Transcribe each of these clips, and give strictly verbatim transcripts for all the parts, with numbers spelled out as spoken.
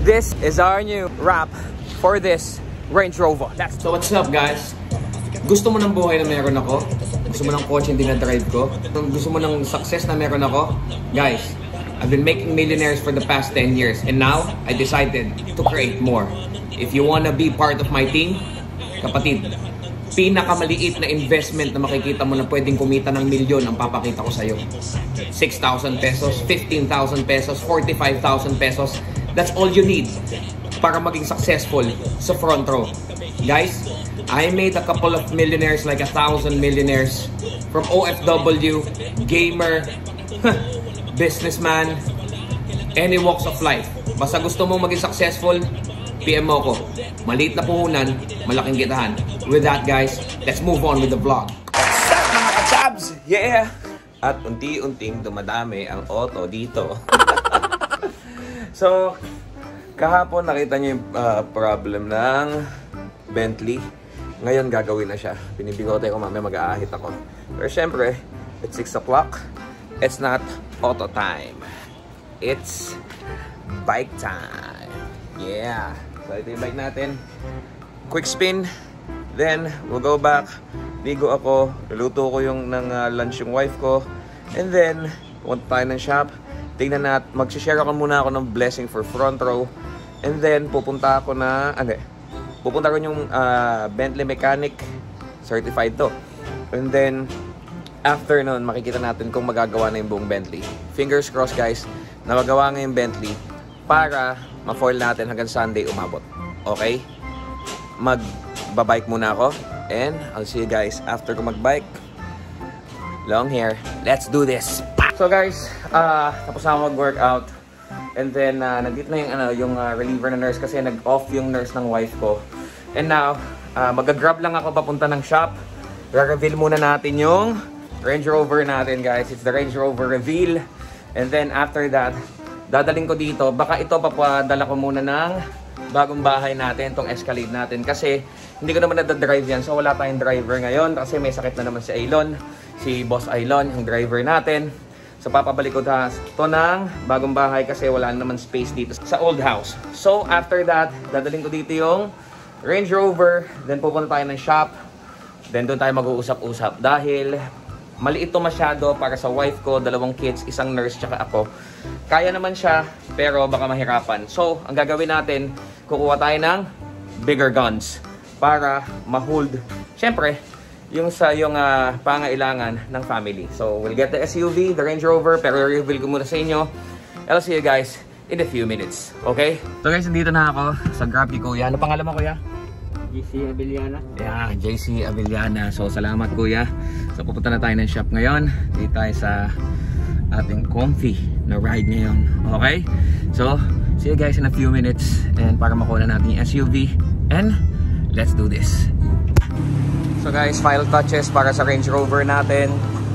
This is our new wrap for this Range Rover. That's so what's up, guys? Gusto mo ng buhay na meron ako? Gusto mo ng kotse hindi na-drive ko? Gusto mo ng success na meron ako? Guys, I've been making millionaires for the past ten years and now I decided to create more. If you wanna be part of my team, kapatid, pinakamaliit na investment na makikita mo na pwedeng kumita ng milyon ang papakita ko sa'yo. six thousand pesos, fifteen thousand pesos, forty-five thousand pesos. That's all you need para maging successful sa front row. Guys, I made a couple of millionaires, like a thousand millionaires from O F W, gamer, businessman, any walks of life. Basta gusto mo maging successful, P M mo ko. Maliit na puhunan, malaking kitahan. With that, guys, let's move on with the vlog. What's up, mga kachabs? Yeah! At unti-unting dumadami ang auto dito. So, kahapon nakita niyo yung uh, problem ng Bentley. Ngayon gagawin na siya. Pinibigote ko, mamaya mag-aahit ako. Pero syempre, it's six o'clock. It's not auto time. It's bike time. Yeah. So ito yung bike natin. Quick spin. Then, we'll go back. Ligo ako. Luluto ko yung ng uh, lunch yung wife ko. And then, punta tayo ng shop. Tingnan natin. Mag-share ako muna ako ng blessing for front row. And then, pupunta ako na... Ano? Pupunta ko yung uh, Bentley Mechanic. Certified to. And then, after nun, makikita natin kung magagawa na yung buong Bentley. Fingers crossed, guys, na magawa nga yung Bentley para ma-foil natin hanggang Sunday umabot. Okay? Mag-babike muna ako. And I'll see you guys after ko mag-bike. Long hair. Let's do this! So guys, uh, tapos na ako mag-workout. And then, uh, nandito na yung, ano, yung uh, reliever na nurse kasi nag-off yung nurse ng wife ko. And now, uh, mag-grab lang ako papunta ng shop. Re-reveal muna natin yung Range Rover natin, guys. It's the Range Rover reveal. And then, after that, dadaling ko dito. Baka ito papadala ko muna ng bagong bahay natin, tong Escalade natin. Kasi, hindi ko naman nadadrive yan. So, wala tayong driver ngayon. Kasi may sakit na naman si Aylon. Si Boss Aylon, yung driver natin. So, papabalik ko na ito ng bagong bahay kasi wala naman space dito sa old house. So, after that, dadaling ko dito yung Range Rover. Then, pupunta tayo ng shop. Then, doon tayo mag-uusap-usap. Dahil, maliit to masyado para sa wife ko, dalawang kids, isang nurse, tsaka ako. Kaya naman siya, pero baka mahirapan. So, ang gagawin natin, kukuha tayo ng bigger guns para ma-hold. Siyempre, yung sa yung uh, pangailangan ng family. So, we'll get the S U V, the Range Rover, pero reveal ko muna sa inyo. I'll see you guys in a few minutes. Okay? So guys, nandito na ako sa Grab ni Kuya. Ano pangalan mo, Kuya? J C Avellana. Yeah, J C Avellana. So, salamat, Kuya. So, pupunta na tayo ng shop ngayon. Dito tayo sa ating comfy na ride ngayon. Okay? So, see you guys in a few minutes. And para makuha natin yung S U V. And, let's do this. So guys, final touches para sa Range Rover natin.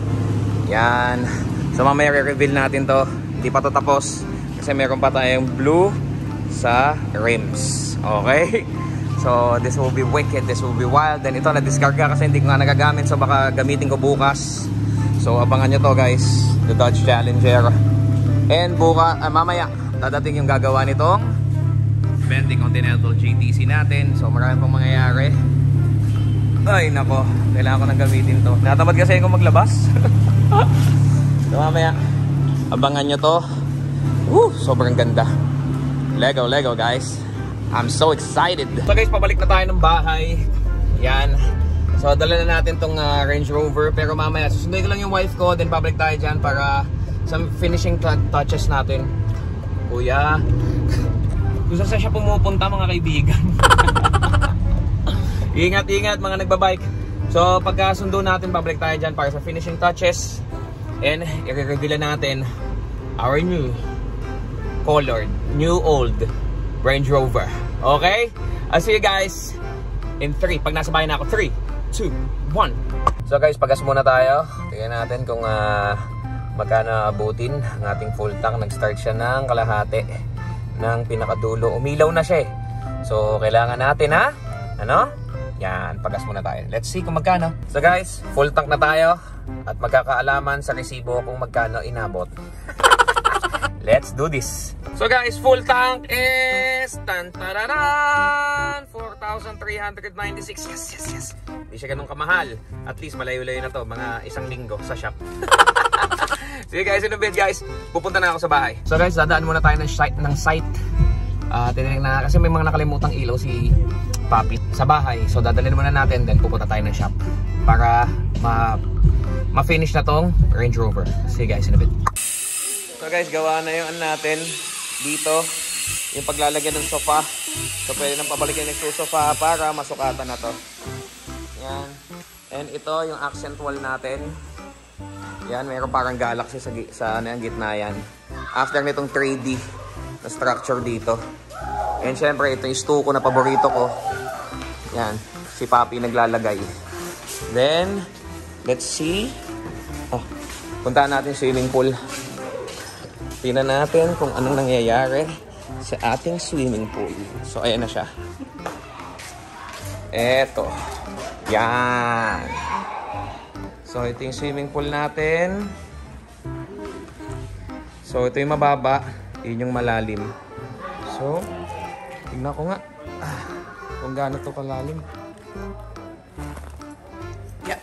Yan. So mamaya re-reveal natin to. Hindi pa to tapos kasi meron pa tayong blue sa rims. Okay? So this will be wicked, this will be wild. Then ito na-discarga kasi hindi ko nga nagagamit, so baka gamitin ko bukas. So abangan nyo to, guys, the Dodge Challenger. And buka, ah, mamaya dadating yung gagawa nitong Bentley Continental G T C natin. So marami pang mangyayari. Ay nako, kailangan ko nang gamitin to. Natamad kasi ako maglabas. So mamaya, abangan nyo to. Woo, sobrang ganda. Lego, Lego guys. I'm so excited. So guys, pabalik na tayo ng bahay. Yan. So dala na natin tong uh, Range Rover. Pero mamaya, susunduin ko lang yung wife ko. Then pabalik tayo dyan para sa finishing touches natin. Kuya, kung saan siya pumupunta, mga kaibigan. Ingat, ingat mga nagbabike. So pagkasundo natin, pabalik tayo dyan para sa finishing touches. And i-reveal natin our new colored, new old Range Rover. Okay? I'll see you guys in three. Pag nasa bahay na ako, three, two, one. So guys, pagas muna tayo. Tingnan natin kung uh, magkano abutin ang ating full tank. Nag-start siya ng kalahati ng pinakadulo. Umilaw na siya eh. So kailangan natin, ha? Ano? Yan, pagas muna tayo. Let's see kung magkano. So guys, full tank na tayo. At magkakaalaman sa resibo kung magkano inabot. let's do this. So guys, full tank is tan tararan, four thousand three hundred ninety-six. Yes, yes, yes. Hindi siya ganun kamahal. At least malayo-layo na to, mga isang linggo sa shop. Sige guys, in a bit guys, pupunta na ako sa bahay. So guys, dadaan muna tayo ng site, ng site. Uh, Tinignan na, kasi may mga nakalimutang ilaw si Papi sa bahay. So dadalhin muna natin, then pupunta tayo ng shop para ma ma-finish na tong Range Rover. Sige guys, in a bit. So guys, gawa na yung ano natin dito, yung paglalagyan ng sofa. So pwede nang pabalikin yung sofa para masukatan na to. Yan. And ito yung accent wall natin. Yan, mayroon parang galaxy sa, sa ano, yung gitna yan. After nitong three D na structure dito. And syempre ito yung stuko na paborito ko. Yan, si Papi naglalagay. Then, let's see. Oh, puntahan natin swimming pool. Tingnan natin kung anong nangyayari sa ating swimming pool. So, ayan na siya. Eto. Yan. So, ito yung swimming pool natin. So, ito yung mababa. Yun yung malalim. So, tingnan ko nga. Ah, kung gaano to kalalim. Yeah.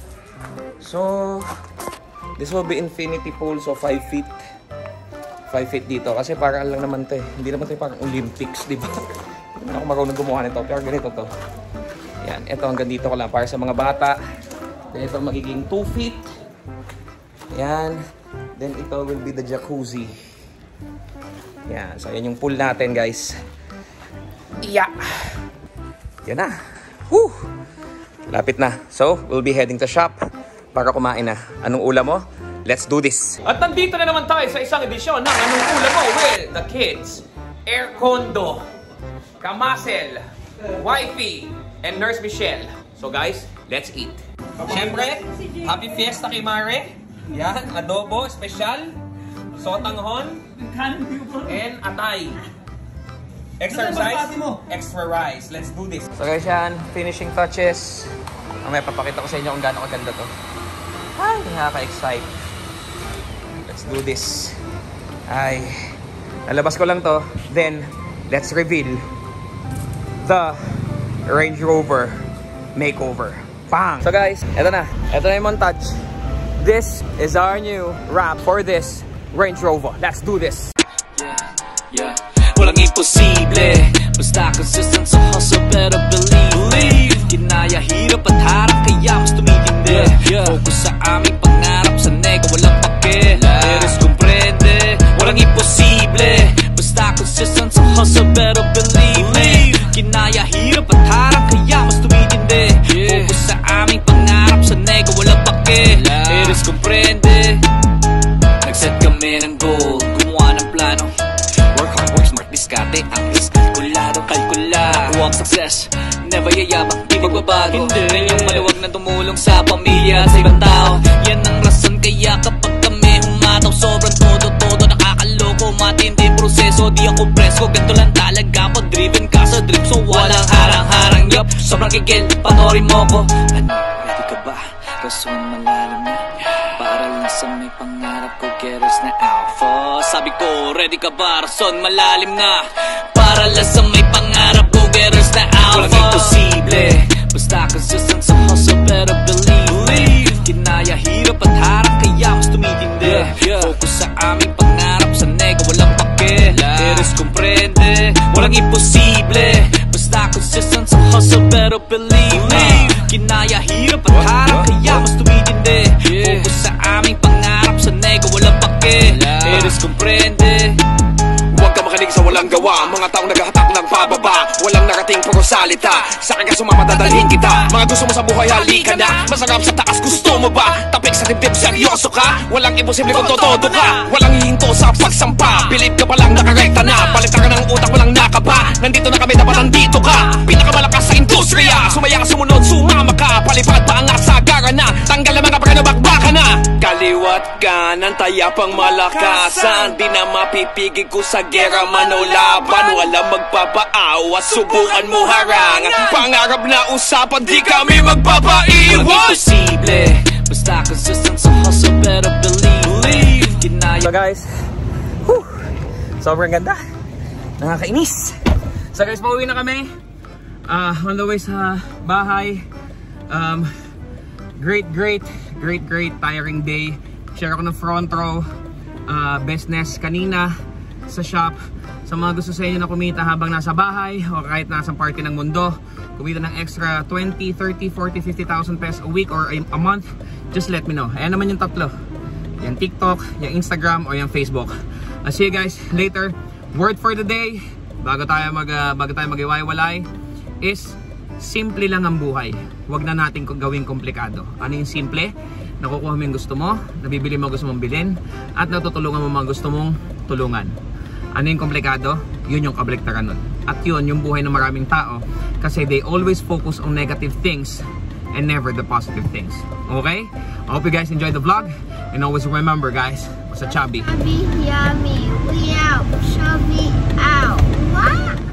So, this will be infinity pool. So, five feet. five feet dito. Kasi parang lang naman to eh. Hindi naman to parang Olympics, di ba? Hindi ako marunong gumawa nito. Pero ganito to. Yan. Ito hanggang dito ko lang. Para sa mga bata. Then ito magiging two feet. Yan. Then ito will be the jacuzzi. Yan. So yan yung pool natin guys. Yeah. Yan na. Woo! Lapit na. So we'll be heading to shop para kumain na. Anong ulam mo? Let's do this! At nandito na naman tayo sa isang edisyon ng Anong Ulam Mo with the kids. Air Condo, Kamasel, Wifey, and Nurse Michelle. So guys, let's eat. Siyempre, happy fiesta kay Mare. Yan, adobo, special, sotanghon, and atay. Extra rice, extra rice. Let's do this. So guys yan, finishing touches. May papakita ko sa inyo kung gaano kaganda to. Ay, nakaka-excite. Let's do this. Ay, nalabas ko lang to. Then, let's reveal the Range Rover makeover. Bang! So guys, eto na. Eto na yung montage. This is our new wrap for this Range Rover. Let's do this. Yeah, yeah. Walang imposible. Basta consistent sa hustle, pero believe. Kinaya, hirap at harap, kaya mas tumitindi. Focus sa aming pangarap, sa nega walang pake. Eres comprende, walang imposible. Basta consistent sa hustle, pero believe. Kinaya, hirap at harap, kaya mas tumitindi. Focus sa aming pangarap, sa nega walang pake. Eres comprende. Nag-set kami ng goal, gumawa ng plano. Work hard, work smart, diskarte, ang risk. Kalkulado, kalkula, nakuha ang success. Never yayabang, di magbabago. Hindi yung maluwag na tumulong sa pamilya at sa ibang tao. Yan ang rason kaya kapag kami humataw, sobrang todo-todo, nakakaloko. Matindi proseso, di ako presko. Ganto lang talaga pag driven ka sa dream. So walang harang-harang, yup, sobrang kikil, panoorin mo ko. Ano, ready ka ba? Rason malalim na, para lang sa may pangarap ko. Getters na alpha. Sabi ko, ready ka ba? Rason malalim na, para lang sa may pangarap ko. Getters na alpha. Walang imposible, basta consistent sa hustle, pero believe. Kinaya, hirap at harap, kaya mas tumitindi. Focus sa aming pangarap, sa nega walang pake. Eres comprende, walang imposible. Basta consistent sa hustle, pero believe. Kinaya, hirap at harap, kaya mas tumitindi. Focus sa aming pangarap, sa nega walang pake. Eres comprende. Huwag ka makinig sa walang gawa, mga taong naghahatak ng pababa. Walang narating puro salita, sa akin ka sumama dadalhin kita. Mga gusto mo sa buhay, halika na. Masarap sa taas, gusto mo ba? Tapik sa dibdib, seryoso ka? Walang imposible kung totodo ka. Walang hihinto sa pagsampa, bilib ka palang nakarekta na. Palitan ka ng utak, walang nakaba. Nandito na kami, dapat nandito ka. Pinakamalakas sa industriya, sumaya ka, sumunod, sumama ka. Palipad pa ang asagara na, tanggal na mga pagano, bakbaka na. Kaliwat kanan, tayapang malakasan. Di na mapipigil ko sa gera man o laban. Walang magpapaawa, subukan mo harangan. Pangarap na usapan, di kami magpapaiwan. Walang imposible, basta consistent sa hustle, pero believe. Kinaya. So guys, whew, Sobrang ganda. Nakakainis. So guys, pauwi na kami. Uh, on the way sa bahay. Um, great, great, great, great tiring day. Share ako ng front row uh, business kanina sa shop. Sa mga gusto sa inyo na kumita habang nasa bahay o kahit nasa party ng mundo, kumita ng extra twenty, thirty, forty, fifty thousand pesos a week or a month, just let me know. Ayan naman yung tatlo. Yung TikTok, yung Instagram, o yung Facebook. I'll see you guys later. Word for the day, bago tayo mag uh, bago tayo mag-iwalay, is simple lang ang buhay. Huwag na natin gawing komplikado. Ano yung simple? Nakukuha mo yung gusto mo, nabibili mo gusto mong bilhin, at natutulungan mo mga gusto mong tulungan. Ano yung komplikado? Yun yung kabaliktaran nun. At yun yung buhay ng maraming tao, kasi they always focus on negative things and never the positive things. Okay? I hope you guys enjoyed the vlog, and always remember guys, basta chubby. Chubby, yummy, we out, chubby out. What?